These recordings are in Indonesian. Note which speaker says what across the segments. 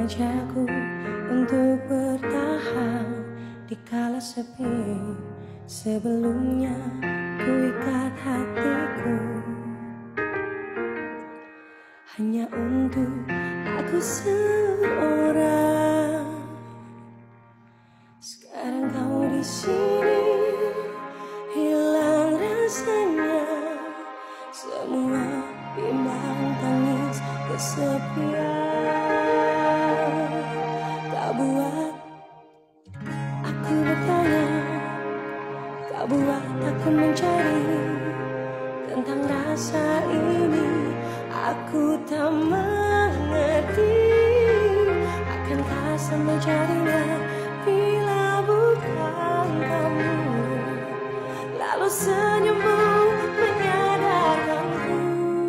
Speaker 1: mengajakku untuk bertahan di kala sepi. Sebelumnya ku ikat hatiku hanya untuk aku seorang. Sekarang kau di sini, hilang rasanya semua bimbang tangis kesepian. Kau buat aku bertanya, kau buat aku mencari tentang rasa ini. Aku tak mengerti, akankah sama jadinya bila bukan kamu. Lalu senyummu menyadarkanku,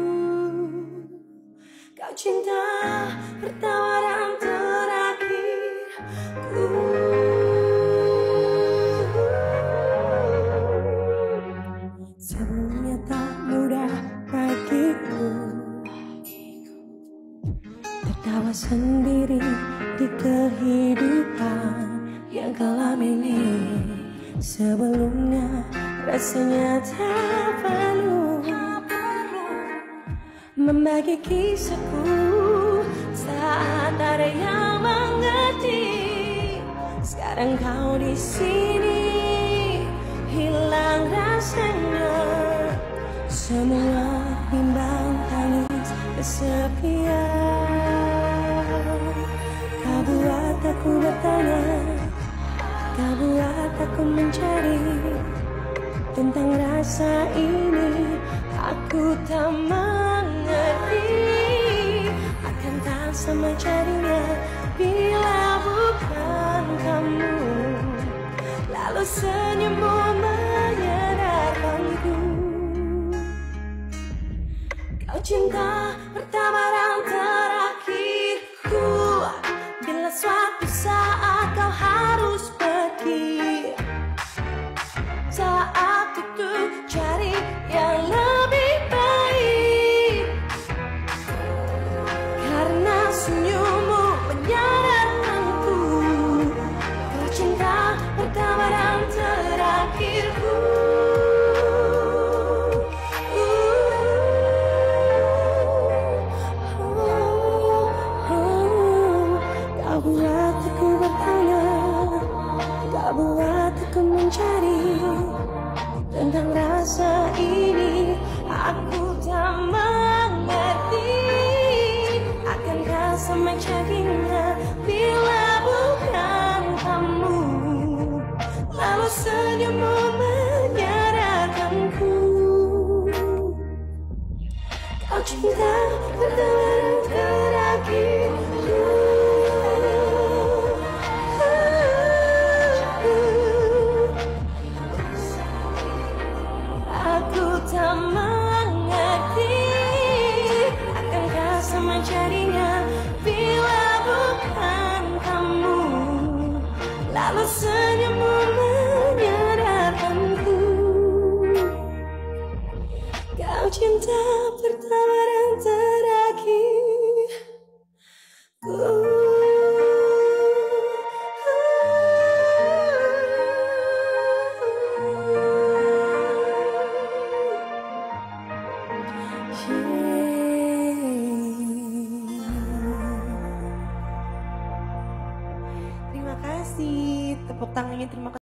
Speaker 1: kau cinta pertama dan terakhirku. Sebelumnya tak mudah bagiku tertawa sendiri di kehidupan yang kelam ini. Sebelumnya rasanya tak perlu membagi kisahku saat ada yang mengerti. Sekarang kau di sini, hilang rasanya semua bimbang tangis kesepian. Kau buat aku bertanya, kau buat aku mencari tentang rasa ini. Aku tak mengerti, akankah sama jadinya bila bukan kamu. Lalu senyummu menyadarkanku, kau cinta pertama dan terakhirku. Bila suatu saat kau harus pergi, saat itu cari yang lebih baik. Karena senyummu menyadarkanku, kau cinta pertama dan terakhirku. Kau buat aku bertanya, kau buat aku mencari tentang rasa ini. Aku tak mengerti, akankah sama jadinya bila bukan kamu. Lalu senyummu menyadarkanku, kau cinta pertama dan terakhirku. Aku tak mengerti, akankah sama jadinya bila bukan kamu. Lalu senyummu menyadarkanku, kau cinta pertama dan terakhirku. Terima kasih, tepuk tangannya terima kasih.